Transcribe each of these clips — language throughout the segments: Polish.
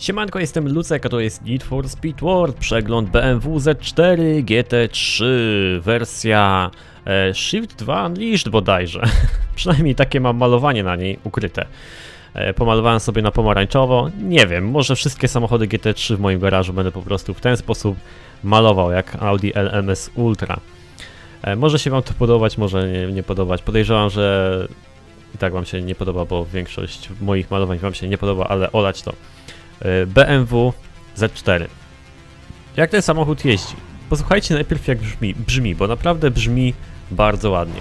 Siemanko, jestem Lucek, a to jest Need for Speed World, przegląd BMW Z4 GT3, wersja Shift 2 Unleashed bodajże. Przynajmniej takie mam malowanie na niej ukryte. Pomalowałem sobie na pomarańczowo, nie wiem, może wszystkie samochody GT3 w moim garażu będę po prostu w ten sposób malował, jak Audi LMS Ultra. Może się wam to podobać, może nie podobać, podejrzewam, że i tak wam się nie podoba, bo większość moich malowań wam się nie podoba, ale olać to. BMW Z4. Jak ten samochód jeździ? Posłuchajcie najpierw jak brzmi, bo naprawdę brzmi bardzo ładnie.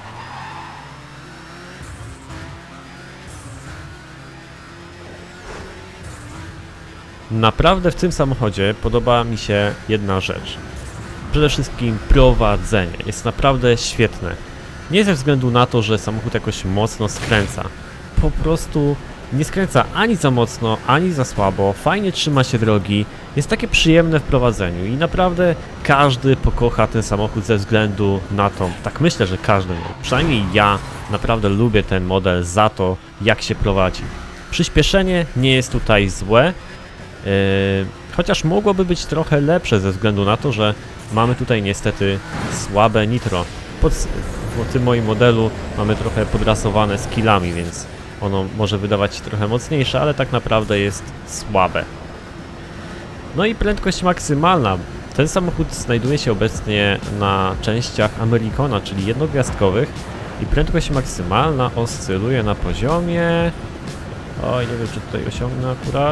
Naprawdę w tym samochodzie podoba mi się jedna rzecz. Przede wszystkim prowadzenie. Jest naprawdę świetne. Nie ze względu na to, że samochód jakoś mocno skręca. Po prostu nie skręca ani za mocno, ani za słabo. Fajnie trzyma się drogi. Jest takie przyjemne w prowadzeniu i naprawdę każdy pokocha ten samochód ze względu na to. Tak myślę, że każdy. Przynajmniej ja naprawdę lubię ten model za to, jak się prowadzi. Przyspieszenie nie jest tutaj złe. Chociaż mogłoby być trochę lepsze ze względu na to, że mamy tutaj niestety słabe nitro. W tym moim modelu mamy trochę podrasowane skillami, więc ono może wydawać się trochę mocniejsze, ale tak naprawdę jest słabe. No i prędkość maksymalna. Ten samochód znajduje się obecnie na częściach Americana, czyli jednogwiazdkowych i prędkość maksymalna oscyluje na poziomie... Oj, nie wiem czy tutaj osiągnę akurat...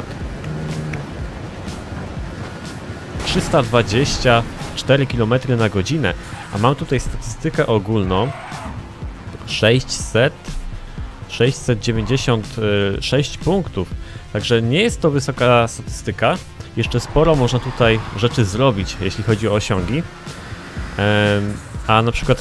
324 km na godzinę, a mam tutaj statystykę ogólną 696 punktów, także nie jest to wysoka statystyka, jeszcze sporo można tutaj rzeczy zrobić, jeśli chodzi o osiągi, a na przykład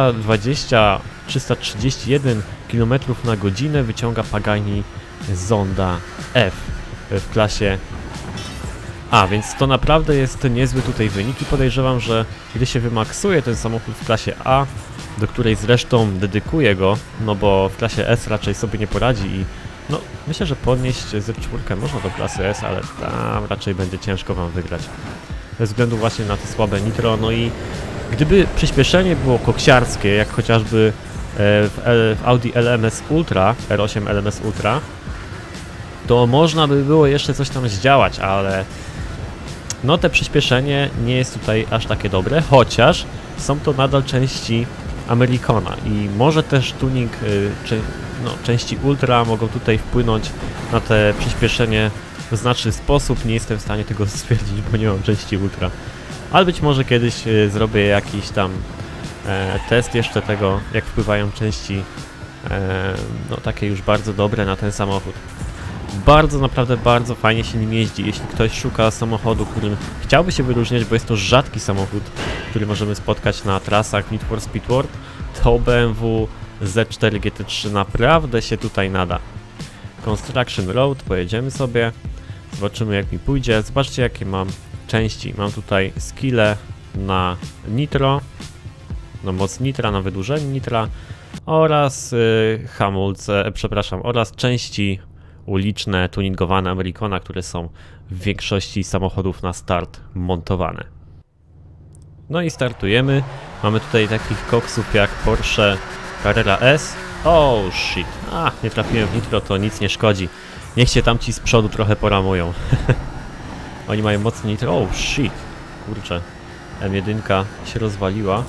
331 km na godzinę wyciąga Pagani Zonda F w klasie A, więc to naprawdę jest niezły tutaj wynik i podejrzewam, że gdy się wymaksuje ten samochód w klasie A, do której zresztą dedykuję go, no bo w klasie S raczej sobie nie poradzi i no myślę, że podnieść Z4 można do klasy S, ale tam raczej będzie ciężko wam wygrać. Ze względu właśnie na te słabe nitro, no i gdyby przyspieszenie było koksiarskie, jak chociażby w Audi LMS Ultra, R8 LMS Ultra, to można by było jeszcze coś tam zdziałać, ale no te przyspieszenie nie jest tutaj aż takie dobre, chociaż są to nadal części Americana i może też tuning części Ultra mogą tutaj wpłynąć na te przyspieszenie w znaczny sposób. Nie jestem w stanie tego stwierdzić, bo nie mam części Ultra, ale być może kiedyś zrobię jakiś tam test jeszcze tego, jak wpływają części no takie już bardzo dobre na ten samochód. Bardzo, naprawdę bardzo fajnie się nim jeździ. Jeśli ktoś szuka samochodu, którym chciałby się wyróżniać, bo jest to rzadki samochód, który możemy spotkać na trasach Need for Speed World, to BMW Z4 GT3 naprawdę się tutaj nada. Construction Road, pojedziemy sobie, zobaczymy jak mi pójdzie. Zobaczcie jakie mam części. Mam tutaj skille na nitro, na moc nitra, na wydłużenie nitra oraz hamulce, przepraszam, oraz części uliczne, tuningowane Americana, które są w większości samochodów na start montowane. No i startujemy. Mamy tutaj takich koksów jak Porsche Carrera S. Oh shit. Nie trafiłem w nitro, to nic nie szkodzi. Niech się tam ci z przodu trochę poramują. Oni mają mocne nitro. Oh shit. Kurczę. M1 się rozwaliła.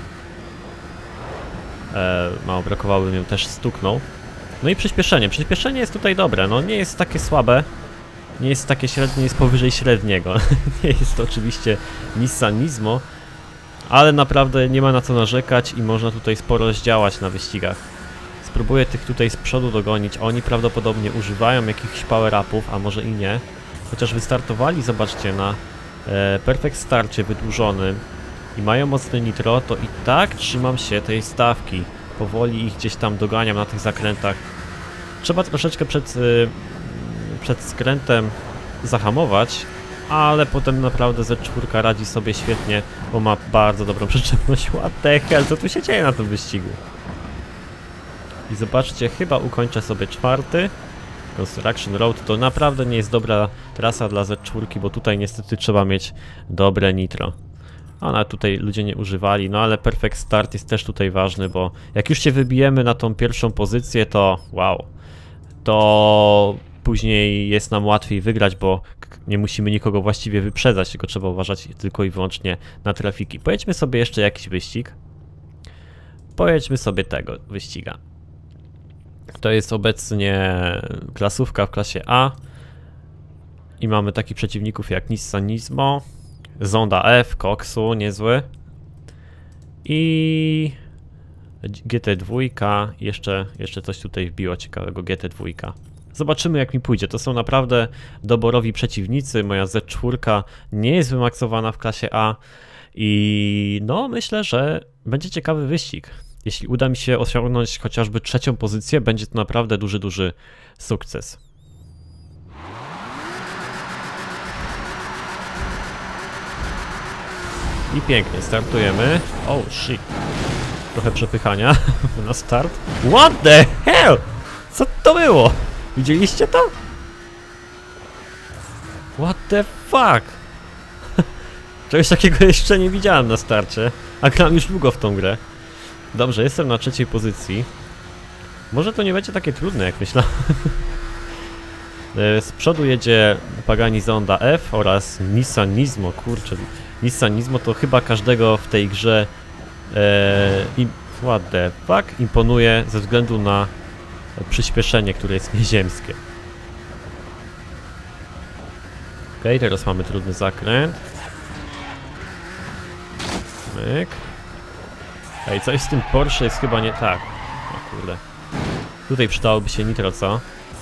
Mało brakowało, bym ją też stuknął. No i przyspieszenie. Przyspieszenie jest tutaj dobre, no nie jest takie słabe, nie jest takie średnie, jest powyżej średniego. Nie jest to oczywiście Nissan Nismo, ale naprawdę nie ma na co narzekać i można tutaj sporo zdziałać na wyścigach. Spróbuję tych tutaj z przodu dogonić, oni prawdopodobnie używają jakichś power-upów, a może i nie. Chociaż wystartowali, zobaczcie, na Perfect Starcie wydłużonym i mają mocne nitro, to i tak trzymam się tej stawki. Powoli ich gdzieś tam doganiam na tych zakrętach. Trzeba troszeczkę przed skrętem zahamować, ale potem naprawdę Z4 radzi sobie świetnie, bo ma bardzo dobrą przyczepność. What the hell, co tu się dzieje na tym wyścigu? I zobaczcie, chyba ukończę sobie czwarty. Construction Road to naprawdę nie jest dobra trasa dla Z4, bo tutaj niestety trzeba mieć dobre nitro. Ona tutaj ludzie nie używali, no ale Perfect Start jest też tutaj ważny, bo jak już się wybijemy na tą pierwszą pozycję, to wow, to później jest nam łatwiej wygrać, bo nie musimy nikogo właściwie wyprzedzać, tylko trzeba uważać tylko i wyłącznie na trafiki. Pojedźmy sobie jeszcze jakiś wyścig. Pojedźmy sobie tego wyściga. To jest obecnie klasówka w klasie A i mamy takich przeciwników jak Nissan Nismo, Zonda F, Coxu, niezły, i GT2, jeszcze coś tutaj wbiło ciekawego, GT2. Zobaczymy, jak mi pójdzie. To są naprawdę doborowi przeciwnicy. Moja Z4 nie jest wymaksowana w klasie A i no myślę, że będzie ciekawy wyścig. Jeśli uda mi się osiągnąć chociażby trzecią pozycję, będzie to naprawdę duży sukces. I pięknie, startujemy. Oh shit. Trochę przepychania na start. What the hell? Co to było? Widzieliście to? What the fuck? Czegoś takiego jeszcze nie widziałem na starcie, a gram już długo w tą grę. Dobrze, jestem na trzeciej pozycji. Może to nie będzie takie trudne, jak myślałem. Z przodu jedzie Pagani Zonda F oraz Nissan Nismo. Kurczę, Nissan Nismo to chyba każdego w tej grze what the fuck imponuje ze względu na przyspieszenie, które jest nieziemskie. Ok, teraz mamy trudny zakręt. Myk. Ej, coś z tym Porsche jest chyba nie tak. O kurde. Tutaj przydałoby się nitro, co?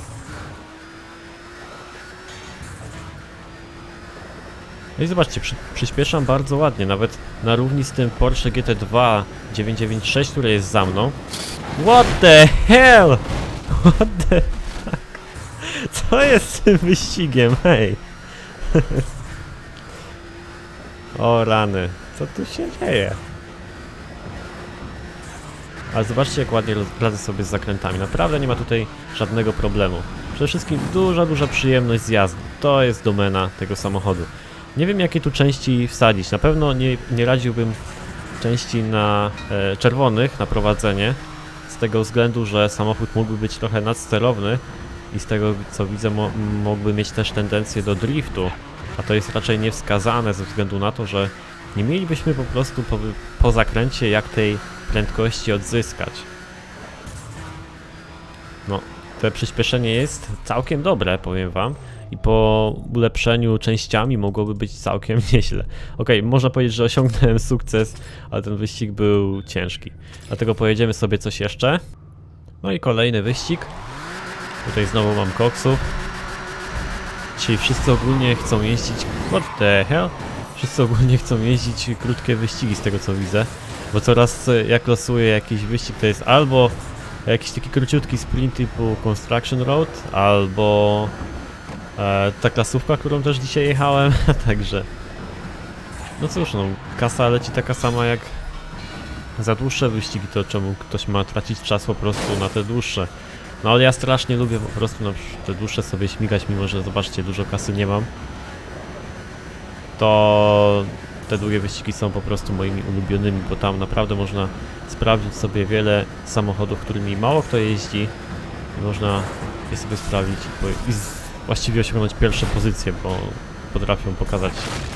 No i zobaczcie, przyspieszam bardzo ładnie, nawet na równi z tym Porsche GT2 996, które jest za mną. What the hell? What the fuck? Co jest z tym wyścigiem? Hej! O rany, co tu się dzieje? Ale zobaczcie, jak ładnie radzę sobie z zakrętami. Naprawdę nie ma tutaj żadnego problemu. Przede wszystkim duża przyjemność z jazdy. To jest domena tego samochodu. Nie wiem, jakie tu części wsadzić. Na pewno nie radziłbym części na czerwonych na prowadzenie. Z tego względu, że samochód mógłby być trochę nadsterowny. I z tego, co widzę, mógłby mieć też tendencję do driftu. A to jest raczej niewskazane ze względu na to, że nie mielibyśmy po prostu po zakręcie jak tej prędkości odzyskać. No, to przyspieszenie jest całkiem dobre, powiem wam. I po ulepszeniu częściami mogłoby być całkiem nieźle. Ok, można powiedzieć, że osiągnąłem sukces, ale ten wyścig był ciężki. Dlatego pojedziemy sobie coś jeszcze. No i kolejny wyścig. Tutaj znowu mam koksów. Dzisiaj wszyscy ogólnie chcą jeździć... What the hell? Wszyscy ogólnie chcą jeździć krótkie wyścigi z tego, co widzę. Bo coraz jak losuję jakiś wyścig, to jest albo jakiś taki króciutki sprint typu Construction Road, albo ta klasówka, którą też dzisiaj jechałem, także no cóż, no kasa leci taka sama jak za dłuższe wyścigi, to czemu ktoś ma tracić czas po prostu na te dłuższe. No ale ja strasznie lubię po prostu na te dłuższe sobie śmigać, mimo że zobaczcie, dużo kasy nie mam. To te długie wyścigi są po prostu moimi ulubionymi, bo tam naprawdę można sprawdzić sobie wiele samochodów, którymi mało kto jeździ. I można je sobie sprawdzić i właściwie osiągnąć pierwsze pozycje, bo potrafią pokazać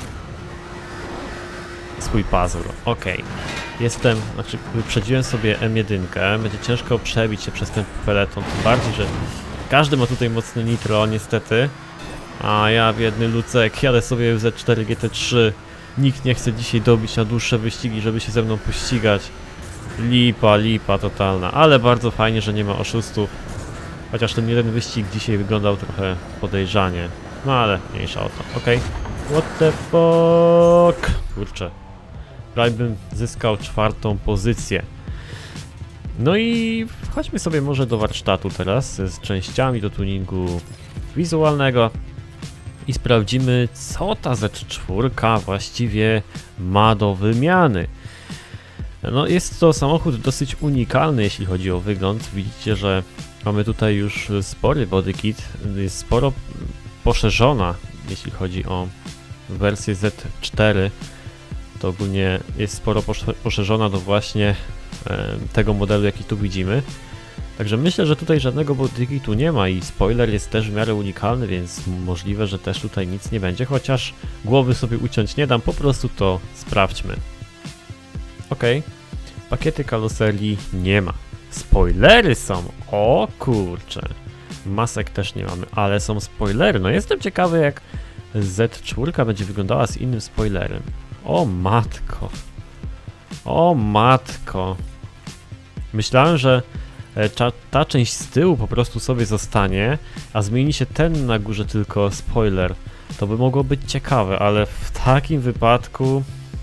swój pazur. Ok, wyprzedziłem sobie M1, będzie ciężko przebić się przez ten peleton, tym bardziej, że każdy ma tutaj mocne nitro, niestety. A ja biedny Lucek, jadę sobie w Z4 GT3. Nikt nie chce dzisiaj dobić na dłuższe wyścigi, żeby się ze mną pościgać. Lipa totalna, ale bardzo fajnie, że nie ma oszustów. Chociaż ten jeden wyścig dzisiaj wyglądał trochę podejrzanie. No ale mniejsza o to, okej. What the fuck? Kurczę. Prawie bym zyskał czwartą pozycję. No i chodźmy sobie może do warsztatu teraz z częściami do tuningu wizualnego. I sprawdzimy, co ta Z4 właściwie ma do wymiany. No jest to samochód dosyć unikalny, jeśli chodzi o wygląd. Widzicie, że mamy tutaj już spory body kit, jest sporo poszerzona, jeśli chodzi o wersję Z4. To ogólnie jest sporo poszerzona do właśnie tego modelu, jaki tu widzimy. Także myślę, że tutaj żadnego body kitu nie ma i spoiler jest też w miarę unikalny, więc możliwe, że też tutaj nic nie będzie, chociaż głowy sobie uciąć nie dam, po prostu to sprawdźmy. Ok, pakiety karoserii nie ma. Spoilery są, o kurczę. Masek też nie mamy, ale są spoilery. No jestem ciekawy, jak Z4 będzie wyglądała z innym spoilerem. O matko. O matko. Myślałem, że ta część z tyłu po prostu sobie zostanie, a zmieni się ten na górze tylko spoiler. To by mogło być ciekawe, ale w takim wypadku...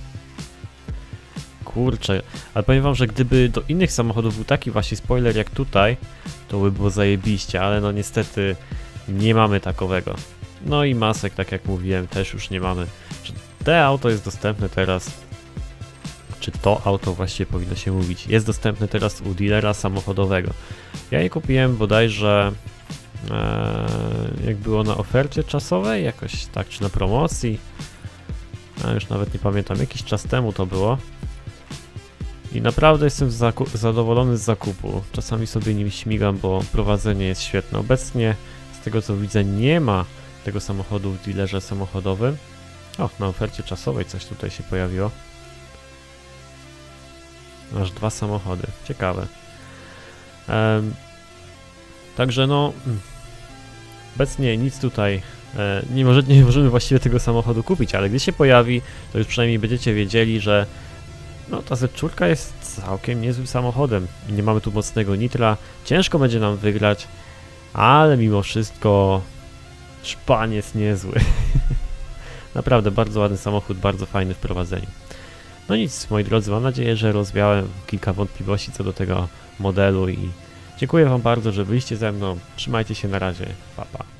Kurczę, ale powiem wam, że gdyby do innych samochodów był taki właśnie spoiler jak tutaj, to by było zajebiście, ale no niestety nie mamy takowego. No i masek, tak jak mówiłem, też już nie mamy. Czy te auto jest dostępne teraz, czy to auto właściwie powinno się mówić, jest dostępne teraz u dealera samochodowego. Ja je kupiłem bodajże, jak było na ofercie czasowej, jakoś tak, czy na promocji. Już nawet nie pamiętam, jakiś czas temu to było. I naprawdę jestem zadowolony z zakupu. Czasami sobie nim śmigam, bo prowadzenie jest świetne. Obecnie, z tego co widzę, nie ma tego samochodu w dealerze samochodowym. O, na ofercie czasowej coś tutaj się pojawiło. Aż 2 samochody. Ciekawe. Także no... Obecnie nic tutaj... nie możemy właściwie tego samochodu kupić, ale gdy się pojawi, to już przynajmniej będziecie wiedzieli, że no ta Z4 jest całkiem niezłym samochodem. Nie mamy tu mocnego nitra, ciężko będzie nam wygrać, ale mimo wszystko szpan jest niezły. Naprawdę bardzo ładny samochód, bardzo fajny w prowadzeniu. No nic, moi drodzy, mam nadzieję, że rozwiałem kilka wątpliwości co do tego modelu i dziękuję wam bardzo, że byliście ze mną. Trzymajcie się, na razie, pa pa.